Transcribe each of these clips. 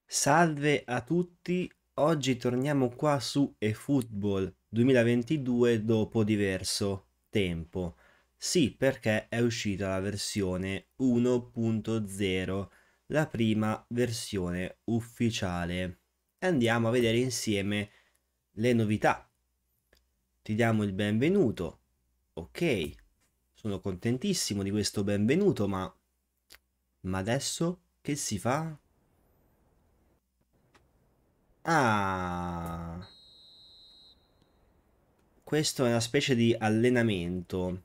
Salve a tutti, oggi torniamo qua su eFootball 2022 dopo diverso tempo. Sì, perché è uscita la versione 1.0, la prima versione ufficiale. Andiamo a vedere insieme le novità. Ti diamo il benvenuto. Ok, sono contentissimo di questo benvenuto, ma adesso che si fa? Ah, questo è una specie di allenamento.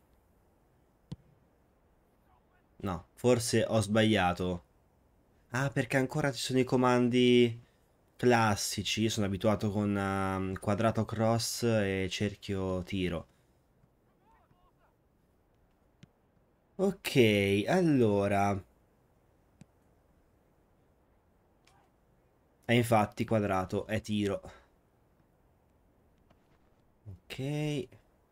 No, forse ho sbagliato. Ah, perché ancora ci sono i comandi classici. Io sono abituato con quadrato cross e cerchio tiro. Ok, allora. E infatti quadrato è tiro. Ok.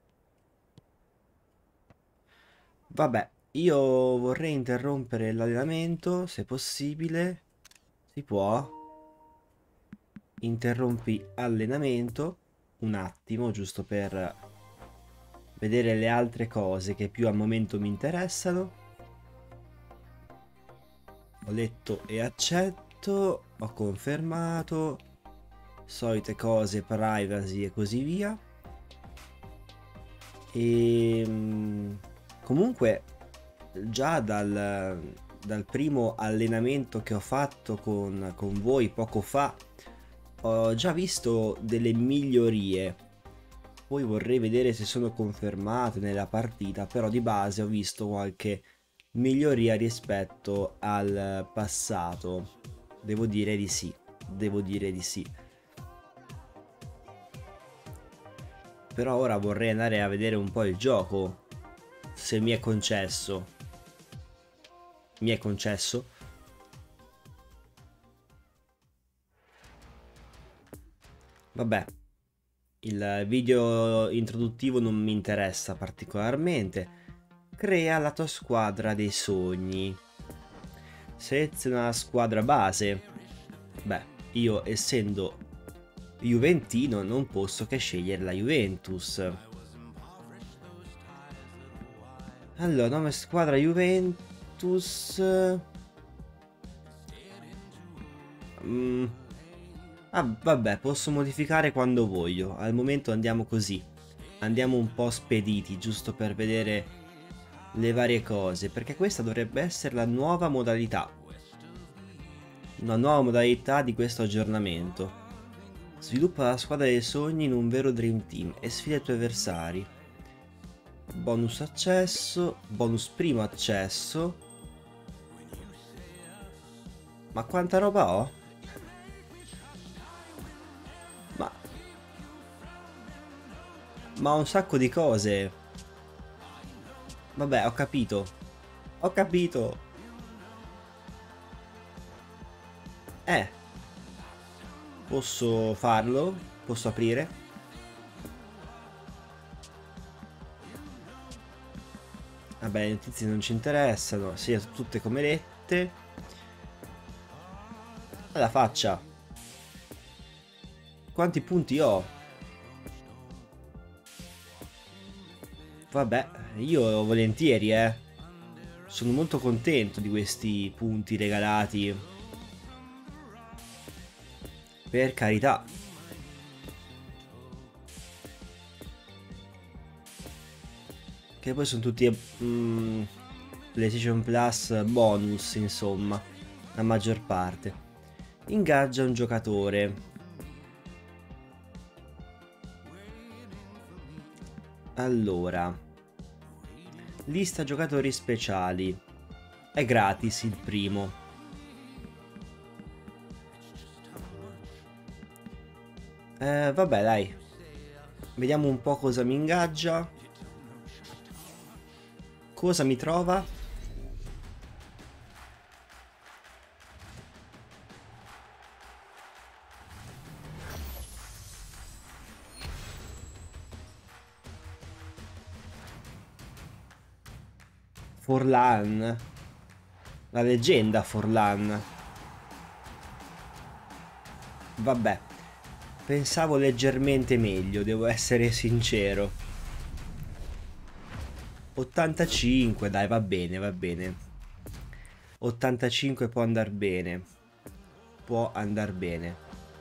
Vabbè, io vorrei interrompere l'allenamento, se possibile. Si può? Interrompi allenamento un attimo, giusto per vedere le altre cose che più al momento mi interessano. Ho letto e accetto, ho confermato, solite cose, privacy e così via. E comunque già dal primo allenamento che ho fatto con voi poco fa ho già visto delle migliorie. Poi vorrei vedere se sono confermate nella partita, però di base ho visto qualche miglioria rispetto al passato. Devo dire di sì, devo dire di sì. Però ora vorrei andare a vedere un po' il gioco, se mi è concesso. Mi è concesso? Vabbè, il video introduttivo non mi interessa particolarmente. Crea la tua squadra dei sogni. Seleziona la squadra base. Beh, io essendo juventino non posso che scegliere la Juventus. Allora, nome squadra Juventus. Mm, vabbè, posso modificare quando voglio. Al momento andiamo così. Andiamo un po' spediti, giusto per vedere le varie cose, perché questa dovrebbe essere la nuova modalità. Una nuova modalità di questo aggiornamento. Sviluppa la squadra dei sogni in un vero Dream Team e sfida i tuoi avversari. Bonus accesso, bonus primo accesso. Ma quanta roba ho? Ma, ma ho un sacco di cose. Vabbè, ho capito. Ho capito. Eh, posso farlo? Posso aprire? Vabbè, le notizie non ci interessano. Sì, tutte come lette. Alla faccia. Quanti punti ho? Vabbè, io volentieri, eh. Sono molto contento di questi punti regalati. Per carità. Che poi sono tutti PlayStation Plus bonus, insomma. La maggior parte. Ingaggia un giocatore. Allora. Lista giocatori speciali. È gratis il primo. Vabbè, dai. Vediamo un po' cosa mi ingaggia. Cosa mi trova? Forlan. La leggenda Forlan. Vabbè, pensavo leggermente meglio, devo essere sincero. 85, dai, va bene, va bene. 85 può andar bene. Può andar bene.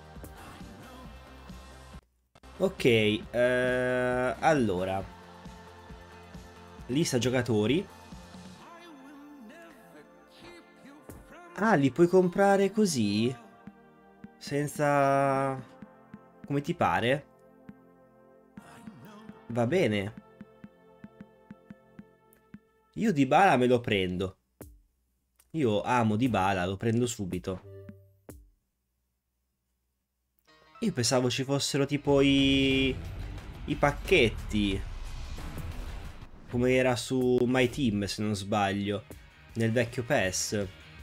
Ok, allora. Lista giocatori. Ah, li puoi comprare così? Senza... come ti pare? Va bene. Io Dybala me lo prendo. Io amo Dybala, lo prendo subito. Io pensavo ci fossero tipo i pacchetti. Come era su My Team, se non sbaglio. Nel vecchio PES.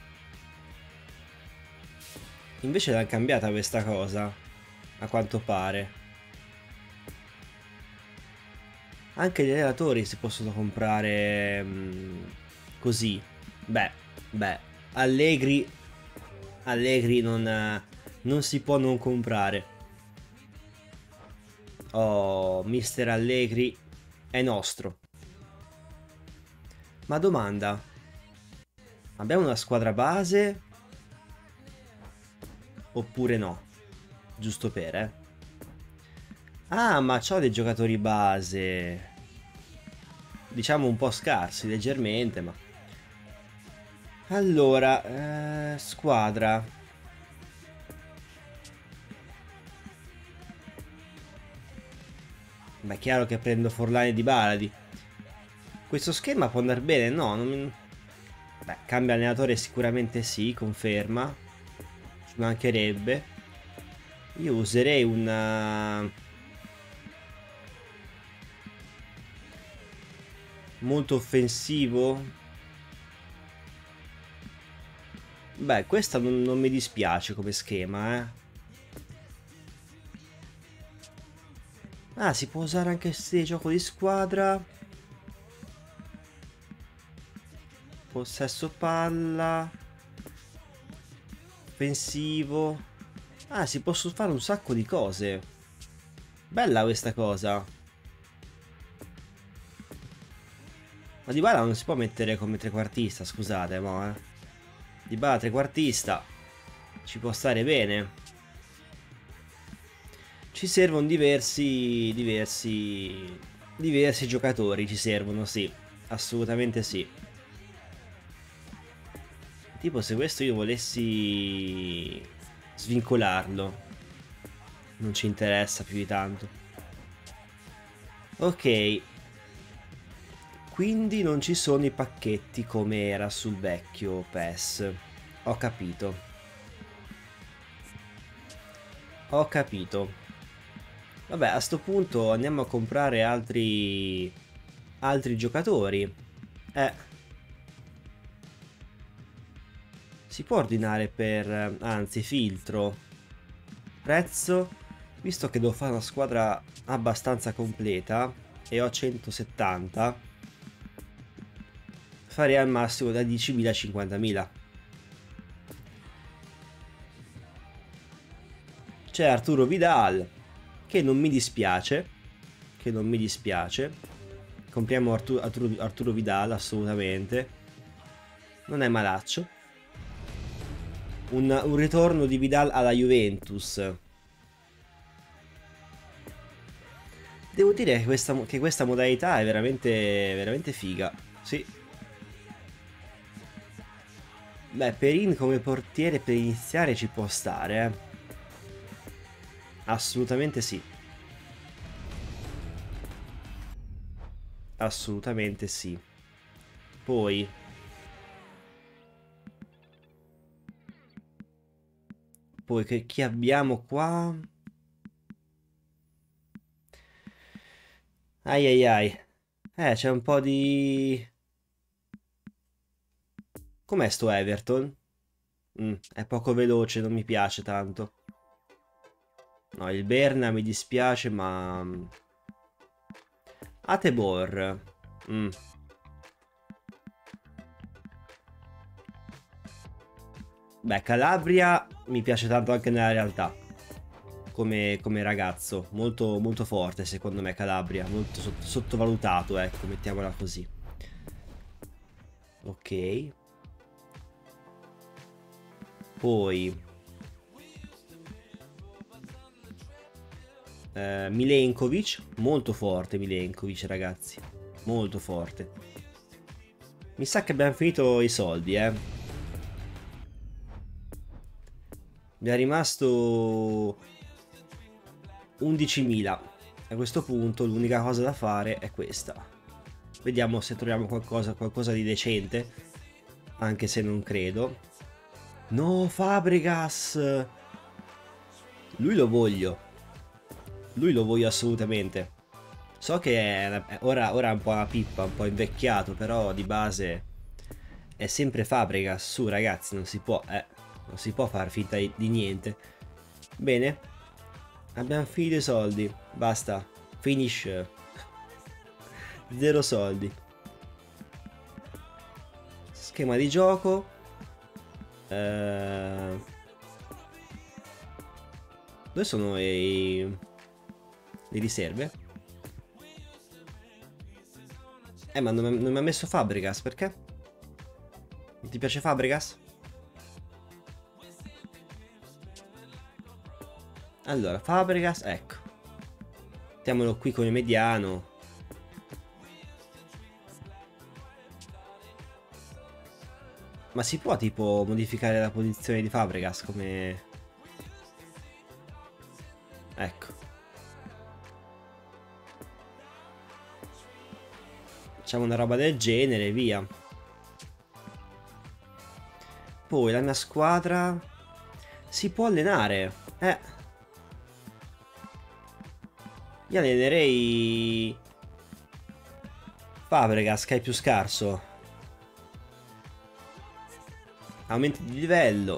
Invece l'hanno cambiata questa cosa. A quanto pare. Anche gli allenatori si possono comprare così. Beh, beh. Allegri. Allegri non si può non comprare. Oh, Mister Allegri è nostro. Ma domanda. Abbiamo una squadra base? Oppure no? Giusto per, eh. Ah, ma c'ho dei giocatori base. Diciamo un po' scarsi, leggermente, ma... Allora, squadra. Beh, è chiaro che prendo Forlani di Baladi. Questo schema può andare bene? No, non... Beh, cambia allenatore sicuramente sì, conferma. Ci mancherebbe. Io userei un... molto offensivo. Beh, questa non mi dispiace come schema, eh. Ah, si può usare anche se gioco di squadra. Possesso palla. Offensivo. Ah, si possono fare un sacco di cose. Bella questa cosa. Ma Dybala non si può mettere come trequartista, scusate, mo, eh. Dybala trequartista. Ci può stare bene. Ci servono diversi giocatori, ci servono, sì. Assolutamente sì. Tipo se questo io volessi svincolarlo. Non ci interessa più di tanto. Ok. Quindi non ci sono i pacchetti come era sul vecchio PES. Ho capito. Ho capito. Vabbè, a sto punto andiamo a comprare altri giocatori. Si può ordinare per... anzi, filtro. Prezzo. Visto che devo fare una squadra abbastanza completa e ho 170, farei al massimo da 10.000 a 50.000. C'è Arturo Vidal, che non mi dispiace. Che non mi dispiace. Compriamo Arturo Vidal, assolutamente. Non è malaccio. Un ritorno di Vidal alla Juventus. Devo dire che questa modalità è veramente figa. Sì. Beh, Perin come portiere per iniziare ci può stare, eh. Assolutamente sì. Assolutamente sì. Poi... Poi che chi abbiamo qua? Ai ai ai. C'è un po' di... Com'è sto Everton? È poco veloce, non mi piace tanto. No, il Berna mi dispiace, ma... Atebor. Mm. Beh, Calabria mi piace tanto anche nella realtà. come ragazzo, molto, molto forte secondo me Calabria, molto sottovalutato, ecco, mettiamola così. Ok. Poi Milenkovic, molto forte Milenkovic, ragazzi, molto forte. Mi sa che abbiamo finito i soldi, Mi è rimasto 11.000. A questo punto l'unica cosa da fare è questa. Vediamo se troviamo qualcosa di decente, anche se non credo. No, Fabregas! Lui lo voglio. Lui lo voglio assolutamente. So che ora è un po' una pippa, un po' invecchiato, però di base è sempre Fabregas. Su ragazzi, non si può far finta di niente. Bene, abbiamo finito i soldi, basta, finish. Zero soldi. Schema di gioco. Dove sono le riserve? Ma non mi ha messo Fabregas, perché? Non ti piace Fabregas? Allora, Fabregas, ecco. Mettiamolo qui come mediano. Ma si può tipo modificare la posizione di Fabregas come... Ecco. Facciamo una roba del genere, via. Poi la mia squadra si può allenare. Io allenerei Fabregas, che è più scarso. Aumenti di livello.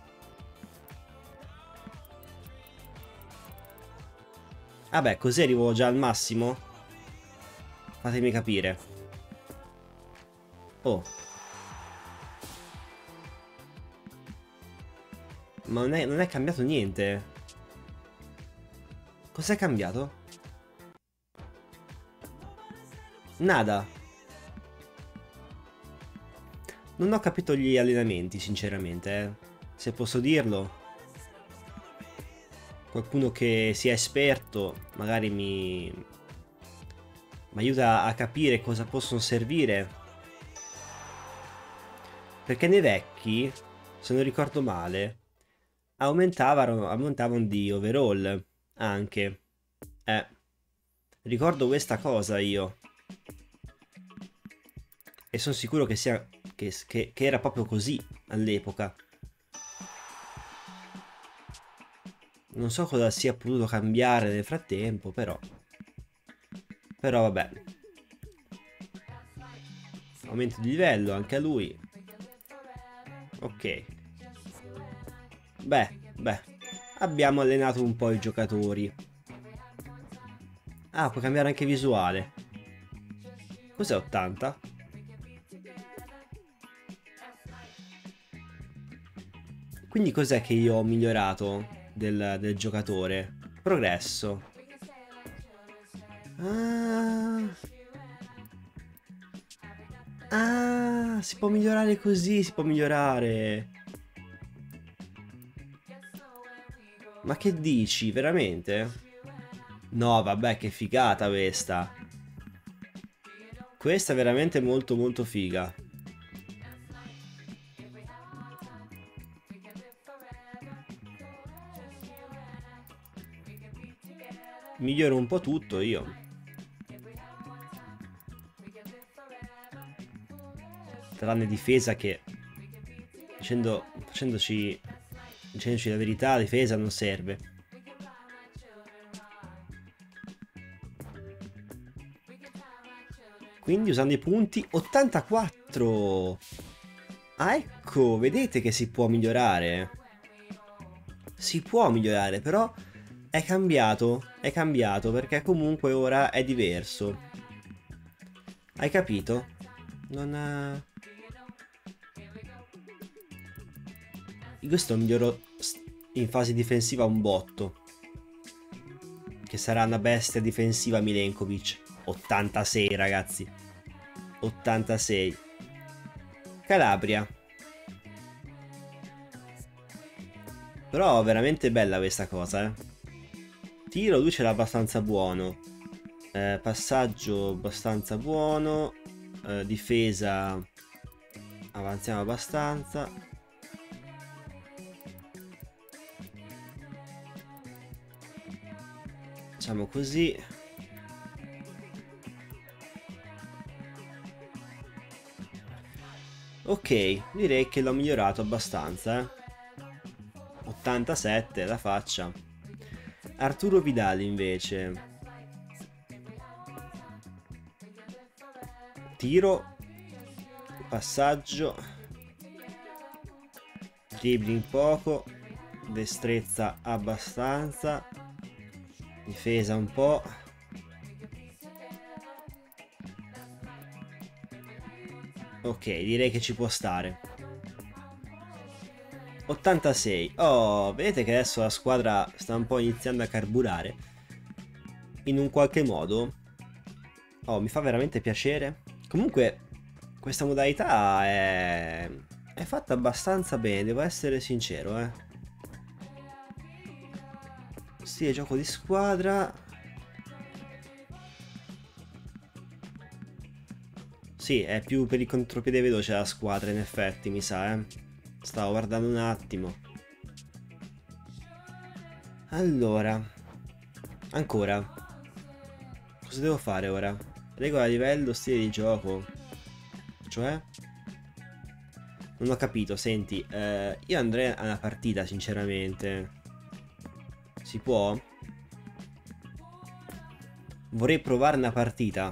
Vabbè, così arrivo già al massimo. Fatemi capire. Oh. Ma non è cambiato niente. Cos'è cambiato? Nada. Non ho capito gli allenamenti, sinceramente, se posso dirlo. Qualcuno che sia esperto magari mi aiuta a capire cosa possono servire. Perché nei vecchi, se non ricordo male, aumentavano di overall anche. Ricordo questa cosa io. E sono sicuro che sia che era proprio così all'epoca. Non so cosa sia potuto cambiare nel frattempo, però vabbè. Aumento di livello anche a lui. Ok. Beh. Abbiamo allenato un po' i giocatori. Ah, puoi cambiare anche visuale. Cos'è 80? Quindi cos'è che io ho migliorato del giocatore? Progresso. Ah, si può migliorare così, si può migliorare. Ma che dici, veramente? No, vabbè, che figata questa. Questa è veramente molto molto figa. Miglioro un po' tutto io. Tranne difesa che facendoci la verità, la difesa non serve. Quindi usando i punti 84. Ah, ecco, vedete che si può migliorare. Si può migliorare, però è cambiato perché comunque ora è diverso. Hai capito? Non... Questo miglioro in fase difensiva un botto. che sarà una bestia difensiva Milenkovic. 86 ragazzi, 86. Calabria. Però veramente bella questa cosa, eh. Tiro lui ce l'ha abbastanza buono. Passaggio abbastanza buono. Difesa avanziamo abbastanza. Facciamo così. Ok, direi che l'ho migliorato abbastanza, 87, la faccia. Arturo Vidal invece. Tiro. Passaggio. Dribbling poco. Destrezza abbastanza. Difesa un po'. Ok, direi che ci può stare. 86. Oh, vedete che adesso la squadra sta un po' iniziando a carburare. In un qualche modo. Oh, mi fa veramente piacere. Comunque, questa modalità è fatta abbastanza bene, devo essere sincero, Sì, è gioco di squadra. Sì, è più per il contropiede veloce la squadra, in effetti, mi sa, Stavo guardando un attimo. Allora. Ancora. Cosa devo fare ora? Regola livello, stile di gioco. Cioè? Non ho capito, senti. Io andrei a una partita, sinceramente. Si può? Vorrei provare una partita.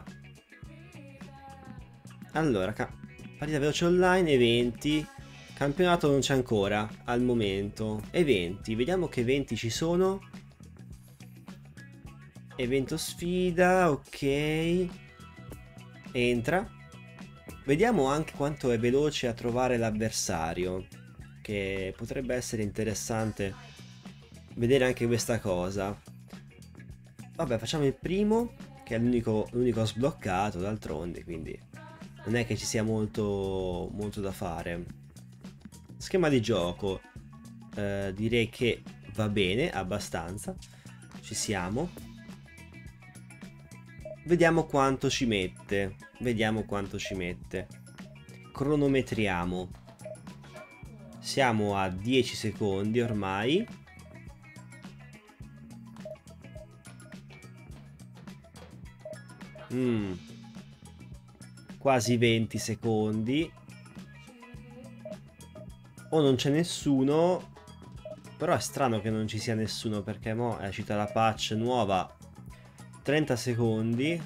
Allora, partita veloce online, eventi. Campionato non c'è ancora, al momento. Eventi, vediamo che eventi ci sono. Evento sfida, ok. Entra. Vediamo anche quanto è veloce a trovare l'avversario. Che potrebbe essere interessante vedere anche questa cosa. Vabbè, facciamo il primo, che è l'unico sbloccato d'altronde, quindi non è che ci sia molto da fare. Schema di gioco, direi che va bene, abbastanza. Ci siamo. Vediamo quanto ci mette. Vediamo quanto ci mette. Cronometriamo. Siamo a 10 secondi ormai. Quasi 20 secondi. O non c'è nessuno. Però è strano che non ci sia nessuno, perché mo' è uscita la patch nuova. 30 secondi.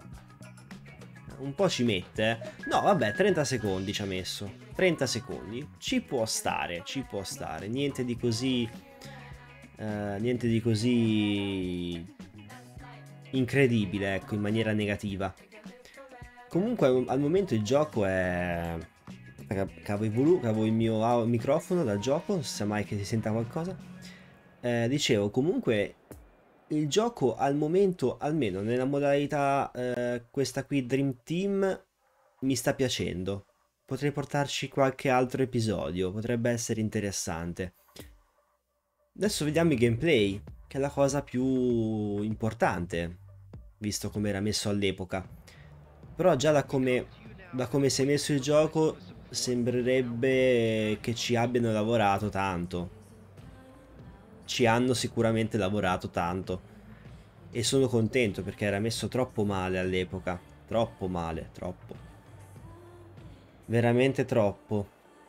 Un po' ci mette, No, vabbè, 30 secondi ci ha messo. 30 secondi. Ci può stare, ci può stare. Niente di così... niente di così... incredibile, ecco, in maniera negativa. Comunque, al momento il gioco è... Cavo il mio microfono dal gioco, non si sa mai che si senta qualcosa. Dicevo, comunque... Il gioco al momento, almeno nella modalità questa qui Dream Team, mi sta piacendo. Potrei portarci qualche altro episodio, potrebbe essere interessante. Adesso vediamo i gameplay, che è la cosa più importante, visto come era messo all'epoca. Però già da come si è messo il gioco, sembrerebbe che ci abbiano lavorato tanto. Ci hanno sicuramente lavorato tanto e sono contento perché era messo troppo male all'epoca, troppo male, troppo, veramente troppo.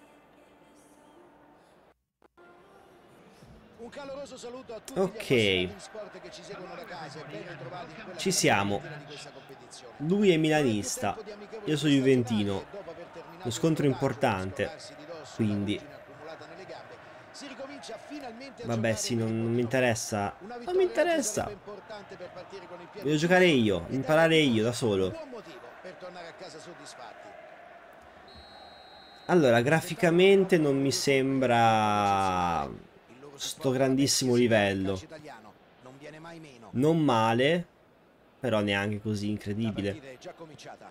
Un caloroso saluto a tutti gli Ok, appassionati di sport che ci seguono da casa e ben ritrovati in quella ci fase siamo. definitiva di questa competizione. Lui è Non è più milanista, tempo di amichevoli io sono gesta giocate juventino, e dopo aver lo terminato il scontro minutaggio per importante, scolarsi di dosso la quindi ruggine accumulata nelle gambe, si ricomincia finalmente a vabbè giocare sì, per il non mi bottino. interessa, Una non mi vittoria oggi sarebbe interessa, importante per partire con il piede voglio giocare giusto io, e dare ai imparare io tifosi da un solo. buon motivo per tornare a casa soddisfatti. Allora, Aspettavano un graficamente nuovo non gol mi di Icardi per riavviare la sembra rimonta. Il loro sto supporto alla Messi grandissimo e si chiama livello, calcio italiano. viene mai meno. Non male, però neanche così La incredibile. partita è già cominciata.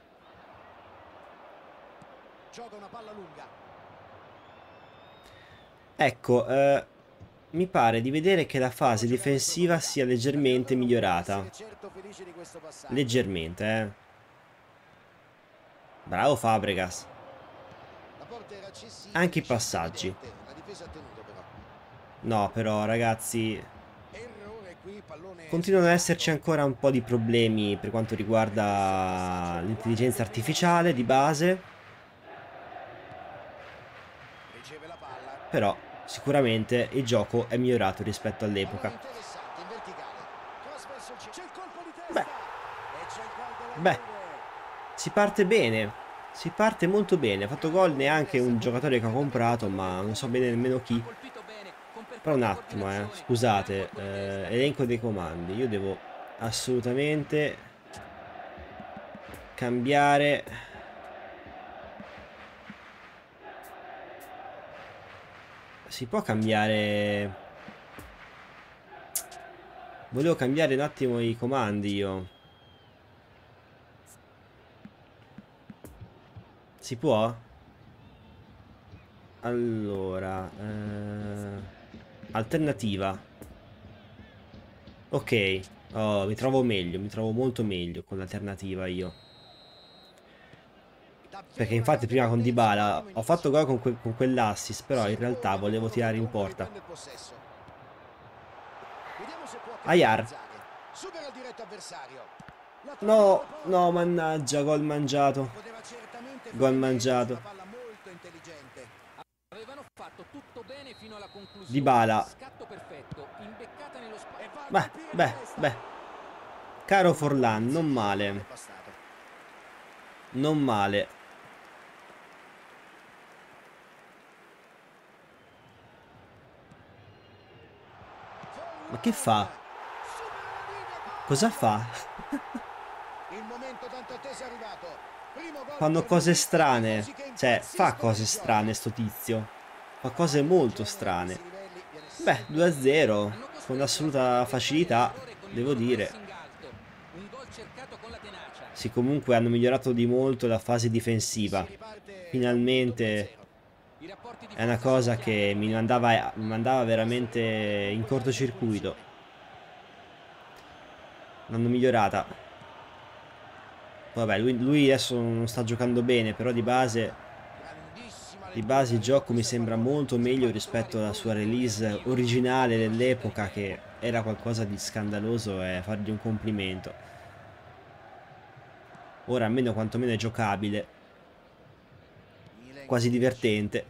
Gioca una palla lunga. Ecco, mi pare di vedere che la fase difensiva sia leggermente migliorata. Certo felice di questo passaggio. Leggermente, eh. Bravo Fabregas. La porta era accessibile, Anche i scelta passaggi. evidente. La difesa ha tenuto però. No, però ragazzi, Errore qui, pallone continuano ad sbagliato. esserci ancora un po' di problemi per quanto riguarda l'intelligenza artificiale di base. Riceve la palla. Però sicuramente il gioco è migliorato rispetto Pallone all'epoca. interessante in verticale. Cross verso il centro. C'è il colpo di Beh, testa. E c'è il gol della beh, Juve. si parte bene. Si parte molto bene. Ha fatto gol neanche un giocatore che ho comprato, ma non so bene nemmeno chi. Però un attimo, scusate, elenco dei comandi. Io devo assolutamente cambiare. Si può cambiare. Volevo cambiare un attimo i comandi io. Si può? Allora, alternativa. Ok. Oh, mi trovo meglio, mi trovo molto meglio con l'alternativa io. Perché Davvero una infatti grande prima con partenza, un Dybala ottimo ho fatto inizio. gol con quell'assist, però in realtà Secondo volevo tempo tirare in dopo porta. riprende il possesso. Vediamo se può Ayar. capitalizzare. Supera il diretto avversario. La trova No, sulla no, porta. mannaggia, gol mangiato. Poteva certamente Gol fare meglio, su mangiato. una palla molto intelligente. Avevano fatto tutto bene fino alla conclusione. Dybala. Scatto perfetto, imbeccata nello spazio. E va a Beh, colpire di beh, testa. beh. Caro Una buona Forlan, non iniziativa, non è male. bastato. Non male. Ma che fa? Cosa fa? Il momento tanto atteso è arrivato. Primo gol Fanno per cose lui, strane. tifosi che Cioè, fa impazziscono cose di strane gioia. sto tizio. Fa cose molto Genere a questi strane. livelli viene Beh, sempre 2-0. Hanno Con costretto la squadra assoluta avversaria facilità, all'errore con il devo loro dire. pressing alto. Un gol cercato con la tenacia. Sì, comunque hanno migliorato di molto la fase si difensiva. riparte da un punto più a Finalmente zero. I rapporti di è una forza sono cosa chiari. che mi mandava veramente in Tempo di cortocircuito. ripunizione. L'hanno migliorata. Vabbè, lui adesso non sta giocando bene, però Grandissima di lettura base il della gioco mi difesa sembra pallone. molto meglio rispetto alla sua release originale dell'epoca, che era qualcosa di scandaloso e fargli un complimento. Ora almeno quantomeno è giocabile, quasi Milenkovic. divertente.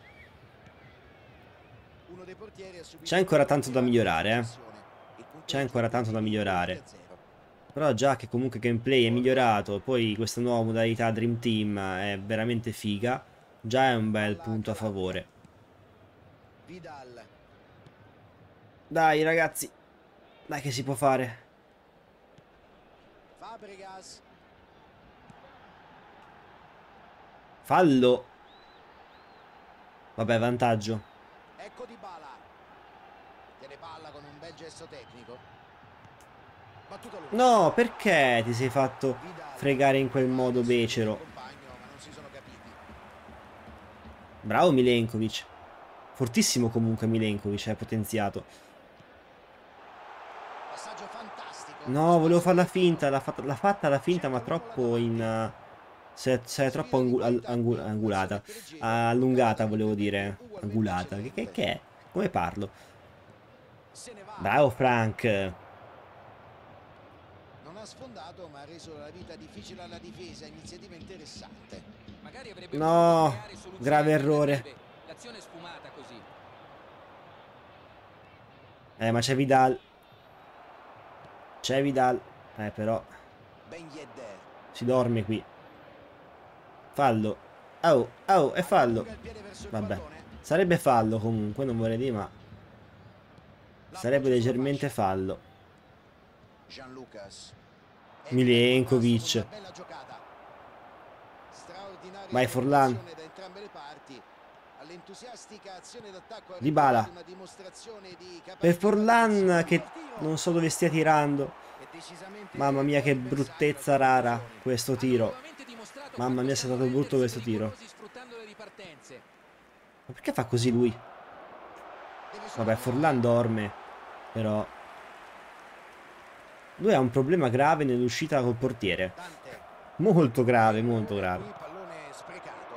Uno dei portieri ha C'è subito un ancora tiro tanto da tirato in migliorare, eh. successione. Il C'è punteggio ancora è tanto da quindi 2 migliorare. a 0. Però già che comunque il gameplay è migliorato, poi questa nuova modalità Dream Team è veramente figa, già è un bel Palla punto a Calabria. favore. Vidal. Dai ragazzi, dai che si può fare. Fabregas. Fallo. Vabbè, vantaggio. Ecco Dybala. Tiene palla con un bel gesto tecnico. Battuta lunga. No, perché ti sei fatto Vidal. fregare in quel Ha modo adesso il becero? compagno, ma non si sono capiti. Bravo Milenkovic. Fortissimo comunque Milenkovic, è potenziato. Passaggio fantastico. No, volevo fare la Spazio finta, libero. l'ha fatta la finta, ma Cerca l'uomo là troppo in... davanti. se è troppo Sfida di qualità qui, posso angolata. mettere gelo, Allungata, giocata volevo apparentemente dire. ugualmente Angulata. Che eccellente. è? Come parlo? Se ne va. Bravo Frank. Non ha sfondato, ma ha reso la vita difficile alla difesa. Iniziativa interessante. Magari avrebbe potuto No, creare soluzioni grave errore. alternative. L'azione è sfumata così. Ma c'è Vidal. C'è Vidal. Però Ben Yedder. si dorme qui. Fallo. Oh, oh, è fallo. Allunga il piede verso il Vabbè. pallone. Sarebbe fallo comunque, non vorrei dire, ma sarebbe L'appoggia sulla leggermente fascia. fallo. Gianlucas. Milenkovic. Una bella giocata. Straordinaria Vai Forlan. coordinazione da entrambe le parti. All'entusiastica azione d'attacco ha Dybala. regalato una dimostrazione di capacità Per Forlan difensiva. che Bel tiro. Non so dove stia tirando. È decisamente Mamma mia, che l'avversario bruttezza in rara posizione. questo Hanno tiro. nuovamente dimostrato Mamma quanto mia, è siano stato brutto rendersi questo tiro. pericolosi sfruttando le ripartenze. Ma perché fa così lui? Deve solo Vabbè, Forlan trovare. dorme. Però lui ha un problema grave nell'uscita col portiere. Dante. Molto grave, Il molto rigore grave. qui, pallone sprecato.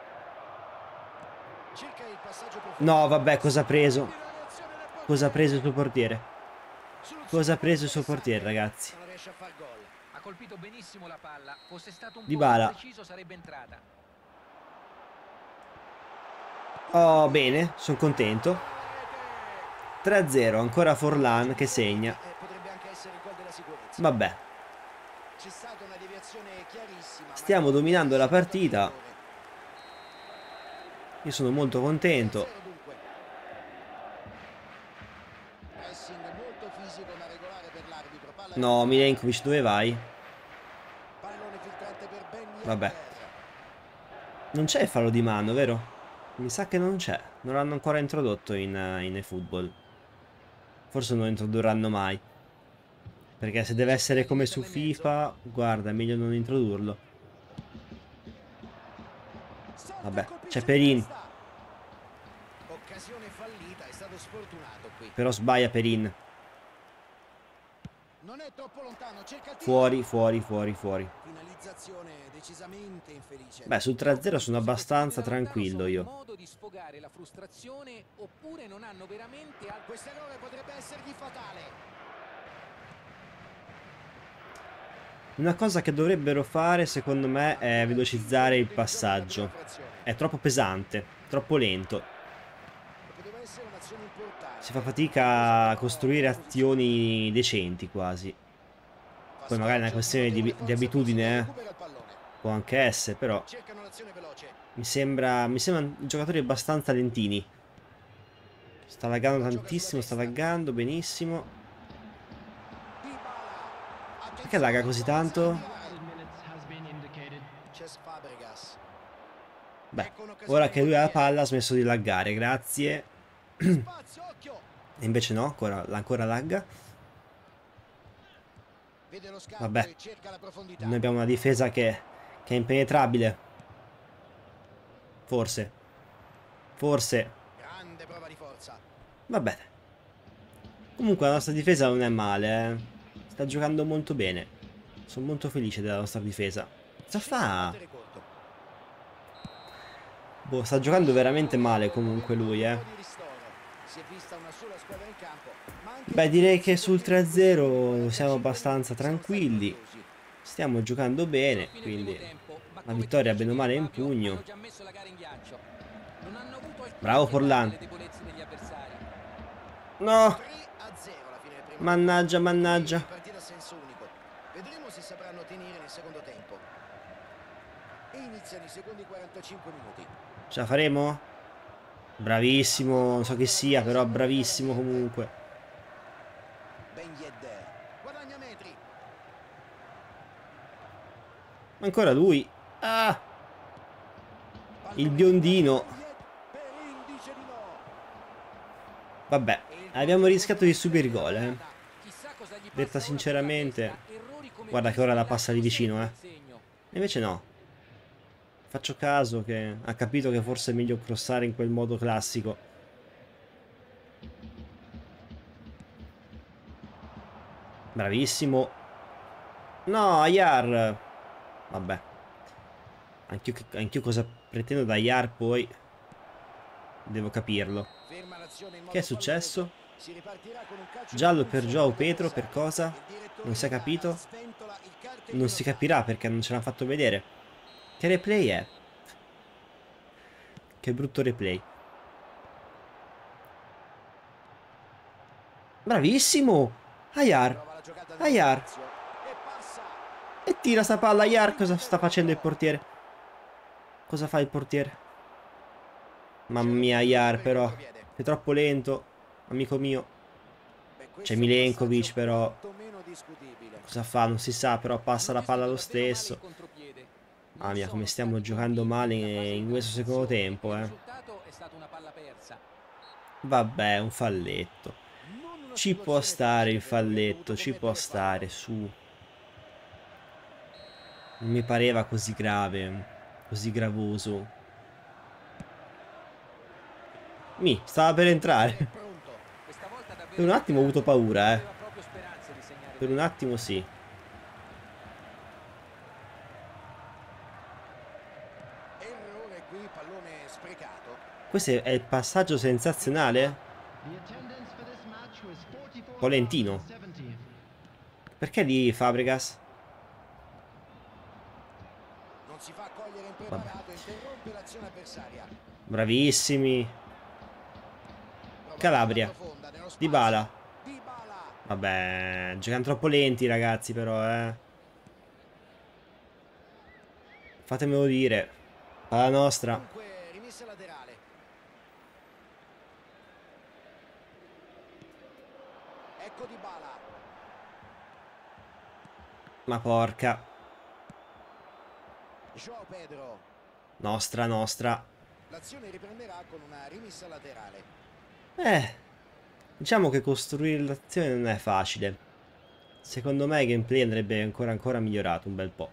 Cerca il passaggio No, profondo. vabbè, cosa ha preso? Possibile la reazione del Cosa ha preso il suo portiere. portiere? Cosa Soluzione ha preso molto il suo portiere, interessante. ragazzi? Ma non riesce a far gol. Ha colpito benissimo la palla. Fosse stato un po' più Dybala. preciso sarebbe entrata. Oh, bene, sono contento. 3-0, ancora Forlan che segna. Potrebbe anche essere il gol della sicurezza. Vabbè, C'è stata una deviazione chiarissima. Ma stiamo non dominando la è stato partita. errore. Io sono molto contento. 3-0 dunque. Pressing molto fisico ma regolare per l'arbitro. Palla No, recuperata. Milenkovic, dove vai? Pallone filtrante per Ben Vabbè. Yedder. Non c'è il fallo di mano, vero? Mi sa che non c'è. Non l'hanno ancora introdotto in eFootball. Forse non lo introdurranno mai. Perché se deve essere come su FIFA, guarda, è meglio non introdurlo. Vabbè, c'è Perin. Occasione fallita, è stato sfortunato qui. Però sbaglia Perin. Non è troppo lontano, cerca il tiro. Fuori, fuori, fuori, fuori. Finalizzazione decisamente infelice. Beh, sul 3-0 sono abbastanza La verità, non tranquillo sono in io. modo di sfogare la frustrazione oppure non hanno veramente Questo errore potrebbe essergli fatale. Una cosa che dovrebbero fare, secondo me, è velocizzare il passaggio. È troppo pesante, troppo lento. Poteva essere un'azione importante. Si fa fatica a costruire azioni decenti quasi. Poi magari è una questione di abitudine, Recupera il pallone. può anche essere, però Cercano l'azione veloce. mi sembrano giocatori abbastanza lentini. Sta laggando Gioca tantissimo, sta sulla destra. laggando benissimo. Dybala. Perché lagga così tanto? Cesc Fabregas. Beh, Ecco un'occasione ora che lui ha la molto bene. palla ha smesso di laggare, grazie. Spazio, occhio. E invece no, ancora lagga. Vede lo scambio Vabbè, e cerca la profondità. noi abbiamo una difesa che è impenetrabile. Forse. Forse. Grande prova di forza. Vabbè. Comunque la nostra difesa non è male, eh. Sta giocando molto bene. Sono molto felice della nostra difesa. Cosa Cerca di fa? battere corto. Boh, sta giocando veramente male comunque lui, Un po' di ristoro. Si è vista una sola squadra in campo, ma anche Beh, direi che difense sul poteri 3-0 così. siamo abbastanza 45 minuti sono stati tranquilli. conclusi. Stiamo giocando bene, fine quindi primo tempo, ma la come vittoria ti bene o dicevi, male è in Fabio, pugno. hanno già messo la gara in ghiaccio. Non hanno avuto alcuna Bravo pietà Forlan. delle debolezze degli avversari. No! 3-0 alla fine del primo Mannaggia, tempo. mannaggia. Partita a senso unico. Vedremo se sapranno tenere nel secondo tempo. E iniziano i secondi 45 minuti. Ce la faremo? Bravissimo, non so chi sia, però bravissimo comunque. Ben Yedder. Guadagna metri. Ancora lui. Ah! Il biondino. Perin dice di no. Vabbè, abbiamo rischiato di subire il gol, eh. Chissà cosa gli Detta passa ora sinceramente, per la testa. Errori come guarda che questi ora la lasciano passa di vicino, sempre eh. il segno. E invece no. Faccio caso che ha capito che forse è meglio crossare in quel modo classico. Bravissimo. No, Ayar. Vabbè. Anch'io cosa pretendo da Ayar poi. Devo capirlo. Ferma l'azione in modo Che è favoloso. successo? Si ripartirà con un calcio Giallo di per punizione Joao per Pedro, per l'avversario. cosa? Il direttore Non si è Lega capito? sventola il cartellino Non si giallo. capirà perché non ce l'ha fatto vedere. Che replay è? Che brutto replay. Bravissimo! Ayar. Prova la giocata Ayar. dello spazio e passa. E tira sta palla Ayar. Cosa sta facendo il portiere? Cosa fa il portiere? Mamma mia, Ayar però. Sei troppo lento. Amico mio. Beh, questo C'è è un Milenkovic passaggio però. quantomeno discutibile. Cosa fa? Non si sa, però passa Hanno la palla lo gestito davvero male stesso. il contropiede. Mamma Non mia, come sono stiamo stati giocando convinti male nella fase di in questo secondo transizione tempo, e il eh. risultato è stata una palla persa. Vabbè, un falletto. Non Ci può stare il falletto, ci può stare, su. Non mi pareva così grave, così gravoso. Stava per entrare. Per un attimo ho avuto paura, eh. Per un attimo sì. Errore qui, pallone sprecato. Questo è il passaggio sensazionale? Polentino. Perché di Fabregas? Non si fa cogliere impreparato, interrompe l'azione avversaria. Bravissimi. Calabria. Dybala. Vabbè, giocano troppo lenti ragazzi però, eh. Fatemelo dire. Alla nostra. Dunque, rimessa laterale. Ecco Dybala. Ma porca. João Pedro. Nostra, nostra. L'azione riprenderà con una rimessa laterale. Diciamo che costruire l'azione non è facile. Secondo me il gameplay andrebbe ancora migliorato un bel po'.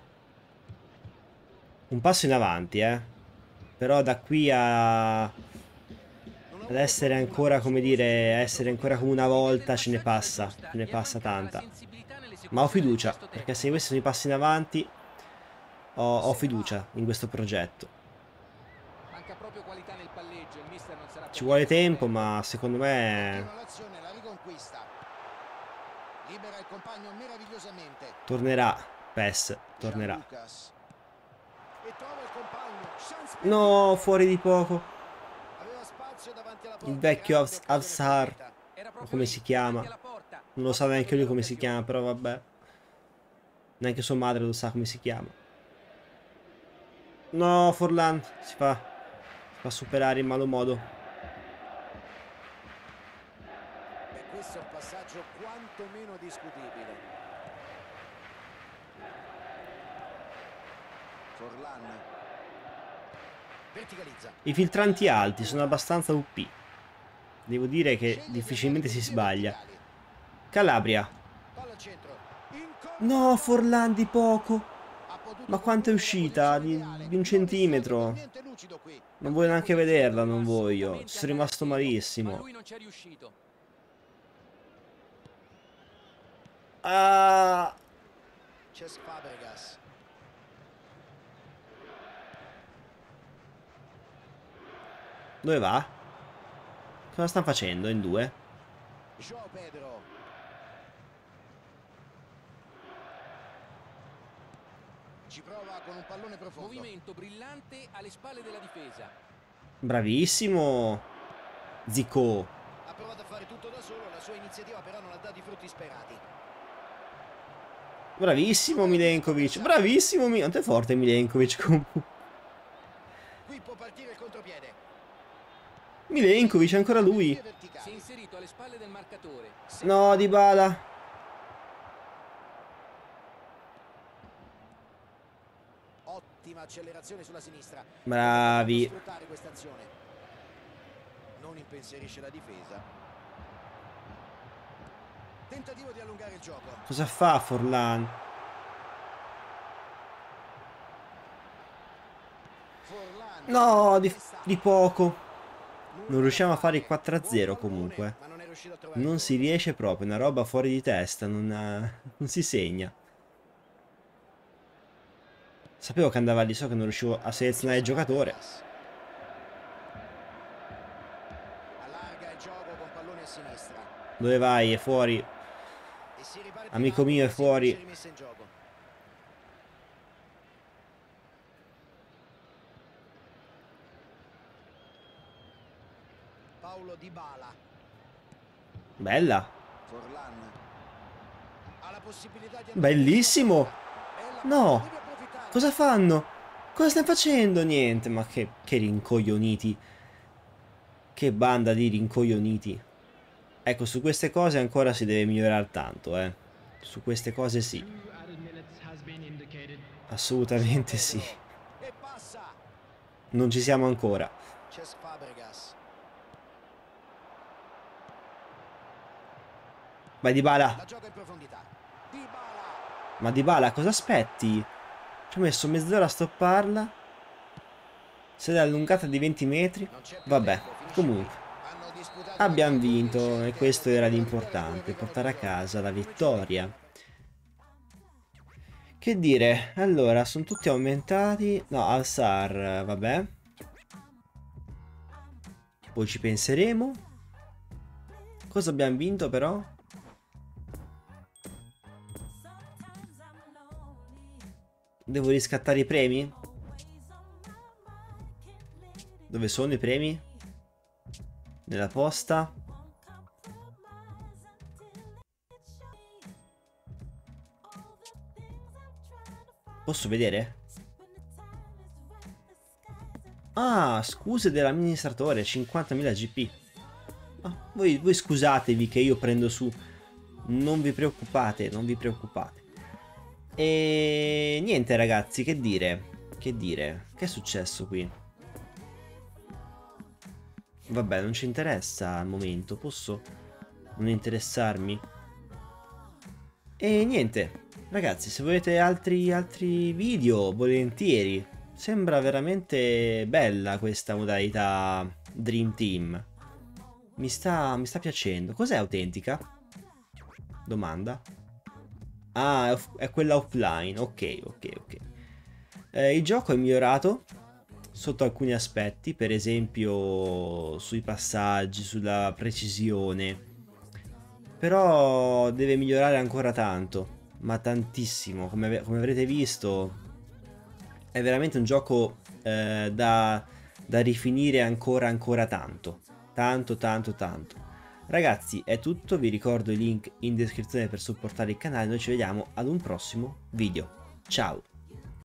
Un passo in avanti, Però da qui ad essere ancora, come dire, essere ancora come una volta ce ne passa tanta. Ma ho fiducia, perché se questi sono i passi in avanti, ho fiducia in questo progetto. Ci vuole tempo, ma secondo me tornerà. PES tornerà. No, fuori di poco. Il vecchio Avsar, come si chiama? Non lo sa neanche lui come si chiama, però vabbè. Neanche sua madre lo sa come si chiama. No, Forlan si fa superare in malo modo. Questo è un passaggio quantomeno discutibile. Forlan verticalizza. I filtranti alti sono abbastanza UP. Devo dire che difficilmente si sbaglia. Calabria. No, Forlan di poco. Ma quanto è uscita? Di un centimetro. Non voglio neanche vederla, non voglio. Sono rimasto malissimo. Ah. Dove va? Cosa stanno facendo in due? João Pedro. Ci prova con un pallone profondo. Movimento brillante alle spalle della difesa. Bravissimo Zico. Ha provato a fare tutto da solo, la sua iniziativa però non ha dato i frutti sperati. Bravissimo Milenkovic. Bravissimo quanto è forte Milenkovic comunque. Qui può partire il contropiede. Milenkovic, ancora lui. Si è inserito alle spalle del marcatore. No, Dybala. Ottima accelerazione sulla sinistra. Bravi. Sfruttare questa azione. Non impensierisce la difesa. Tentativo di allungare il gioco. Cosa fa Forlan? Forlan. No, di poco. Non riusciamo a fare il 4-0 comunque. Non si riesce proprio, una roba fuori di testa, non si segna. Sapevo che andava lì, so che non riuscivo a selezionare il giocatore. Allarga il gioco con pallone a sinistra. Dove vai? È fuori. Amico mio, è fuori. Paulo Dybala. Bella. Forlan. Ha la possibilità di Bellissimo. No. Cosa fanno? Cosa stanno facendo? Niente, ma che rincoglioniti. Che banda di rincoglioniti. Ecco, su queste cose ancora si deve migliorare tanto, Su queste cose sì. Assolutamente sì. Non ci siamo ancora. Vai Dybala. La gioca in profondità. Dybala. Ma Dybala, cosa aspetti? Ci ho messo mezz'ora a stopparla. Se l'è allungata di 20 metri. Non c'è più Vabbè, tempo, finisce qui. comunque. Hanno disputato Abbiamo 90 minuti vinto e insieme questo che era hanno portato a due l'importante, rigori portare a di gioco. casa la Come ci vittoria. Che dire, allora, sono tutti aumentati. No, Al-Sar, vabbè. Poi ci penseremo. Cosa abbiamo vinto però? Devo riscattare i premi? Dove sono i premi? Nella posta? Posso vedere? Ah, scuse dell'amministratore, 50.000 GP. Ah, voi scusatevi che io prendo su. Non vi preoccupate, non vi preoccupate. E niente ragazzi, che dire? Che dire? Che è successo qui? Vabbè, non ci interessa al momento, posso non interessarmi? E niente, ragazzi, se volete altri video, volentieri. Sembra veramente bella questa modalità Dream Team. Mi sta piacendo. Cos'è autentica? Domanda. Ah, è quella offline. Ok, ok, ok. Il gioco è migliorato sotto alcuni aspetti, per esempio sui passaggi, sulla precisione. Però deve migliorare ancora tanto, ma tantissimo. Come avrete visto, è veramente un gioco da rifinire ancora tanto. Tanto, tanto, tanto. Ragazzi, è tutto. Vi ricordo i link in descrizione per supportare il canale. Noi ci vediamo ad un prossimo video. Ciao!